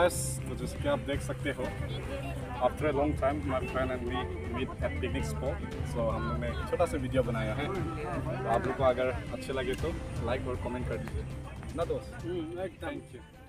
Guys, तो जैसे कि आप देख सकते हो, after a long time my friend and me meet at picnic spot. So हम लोग ने एक छोटा सा वीडियो बनाया है, तो आप लोग को अगर अच्छे लगे तो लाइक और कमेंट कर दीजिए ना दोस्त। एकदम। Thank you.